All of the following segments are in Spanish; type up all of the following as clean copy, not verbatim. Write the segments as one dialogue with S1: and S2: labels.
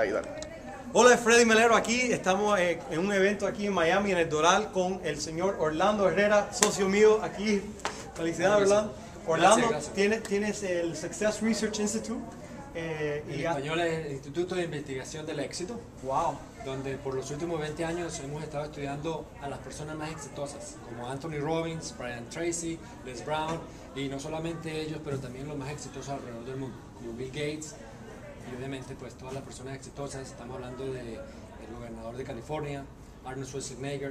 S1: ayudar.
S2: Hola, es Freddy Melero aquí. Estamos en un evento aquí en Miami, en el Doral, con el señor Orlando Herrera, socio mío aquí. Felicidades, Orlando. Orlando,
S3: Gracias.
S2: Tienes el Success Research Institute.
S3: En español es el Instituto de Investigación del Éxito.
S2: Wow.
S3: Donde por los últimos 20 años hemos estado estudiando a las personas más exitosas, como Anthony Robbins, Brian Tracy, Les Brown, y no solamente ellos, pero también los más exitosos alrededor del mundo, como Bill Gates, y obviamente pues todas las personas exitosas. Estamos hablando del gobernador de California, Arnold Schwarzenegger,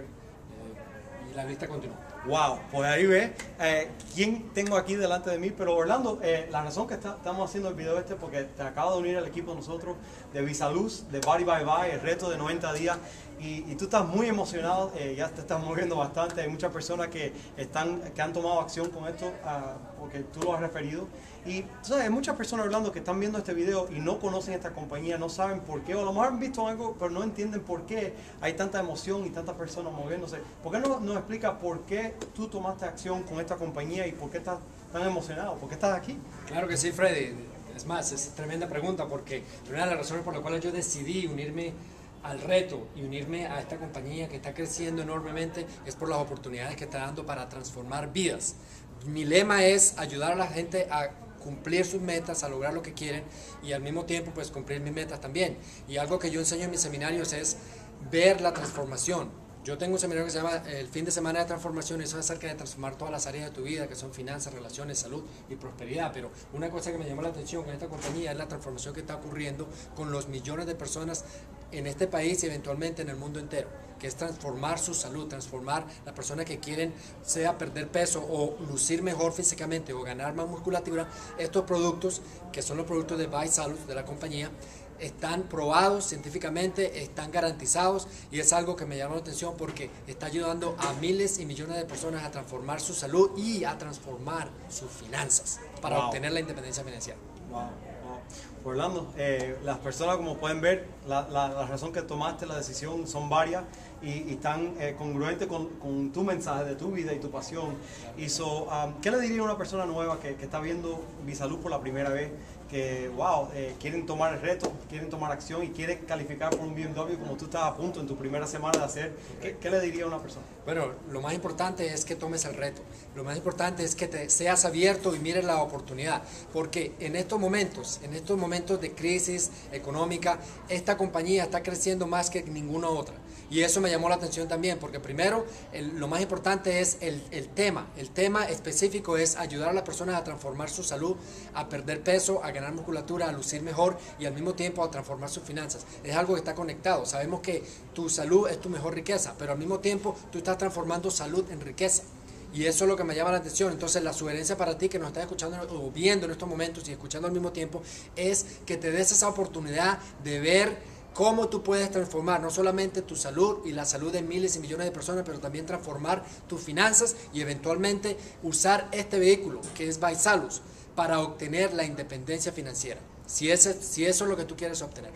S3: y la lista continúa.
S2: Wow, pues ahí ves quién tengo aquí delante de mí. Pero Orlando, la razón que estamos haciendo el video este porque te acabo de unir al equipo de nosotros de Visaluz, de Body by Body, el reto de 90 días. Y tú estás muy emocionado, ya te estás moviendo bastante. Hay muchas personas que han tomado acción con esto porque tú lo has referido. Y tú sabes, hay muchas personas, Orlando, que están viendo este video y no conocen esta compañía, no saben por qué, o a lo mejor han visto algo, pero no entienden por qué hay tanta emoción y tantas personas moviéndose. ¿Por qué no nos explica por qué tú tomaste acción con esta compañía y por qué estás tan emocionado? ¿Por qué estás aquí?
S3: Claro que sí, Freddy. Es más, es tremenda pregunta porque una de las razones por las cuales yo decidí unirme al reto y unirme a esta compañía que está creciendo enormemente es por las oportunidades que está dando para transformar vidas. Mi lema es ayudar a la gente a cumplir sus metas, a lograr lo que quieren y al mismo tiempo pues cumplir mis metas también. Y algo que yo enseño en mis seminarios es ver la transformación. Yo tengo un seminario que se llama el fin de semana de transformación, y eso es acerca de transformar todas las áreas de tu vida, que son finanzas, relaciones, salud y prosperidad. Pero una cosa que me llamó la atención con esta compañía es la transformación que está ocurriendo con los millones de personas en este país y eventualmente en el mundo entero, que es transformar su salud, transformar las personas que quieren, sea perder peso o lucir mejor físicamente o ganar más musculatura. Estos productos, que son los productos de Visaluz, de la compañía, están probados científicamente, están garantizados, y es algo que me llama la atención porque está ayudando a miles y millones de personas a transformar su salud y a transformar sus finanzas para obtener la independencia financiera.
S2: Wow. Orlando, las personas, como pueden ver, la razón que tomaste la decisión son varias y están congruentes con tu mensaje de tu vida y tu pasión. Y ¿qué le diría a una persona nueva que está viendo Visaluz por la primera vez? Que, wow, quieren tomar el reto, quieren tomar acción y quieren calificar por un BMW como tú estás a punto en tu primera semana de hacer. ¿Qué le diría a una persona?
S3: Bueno, lo más importante es que tomes el reto. Lo más importante es que te seas abierto y mires la oportunidad. Porque en estos momentos de crisis económica, esta compañía está creciendo más que ninguna otra. Y eso me llamó la atención también, porque primero, lo más importante es el tema. El tema específico es ayudar a las personas a transformar su salud, a perder peso, a ganar musculatura, a lucir mejor y al mismo tiempo a transformar sus finanzas. Es algo que está conectado. Sabemos que tu salud es tu mejor riqueza, pero al mismo tiempo tú estás transformando salud en riqueza. Y eso es lo que me llama la atención. Entonces la sugerencia para ti que nos estás escuchando o viendo en estos momentos y escuchando al mismo tiempo es que te des esa oportunidad de ver cómo tú puedes transformar no solamente tu salud y la salud de miles y millones de personas, pero también transformar tus finanzas y eventualmente usar este vehículo que es Visaluz para obtener la independencia financiera, si eso es lo que tú quieres obtener.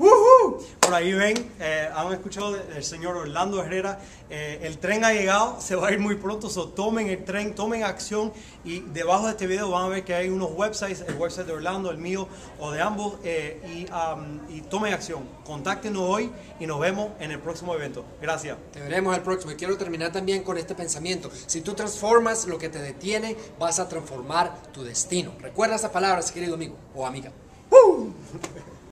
S2: Por ahí ven, han escuchado del señor Orlando Herrera. El tren ha llegado, se va a ir muy pronto, tomen el tren, tomen acción, y debajo de este video van a ver que hay unos websites, el website de Orlando, el mío o de ambos, y tomen acción. Contáctenos hoy y nos vemos en el próximo evento. Gracias.
S3: Te veremos el próximo. Y quiero terminar también con este pensamiento: si tú transformas lo que te detiene, vas a transformar tu destino. Recuerda esas palabras, querido amigo o amiga.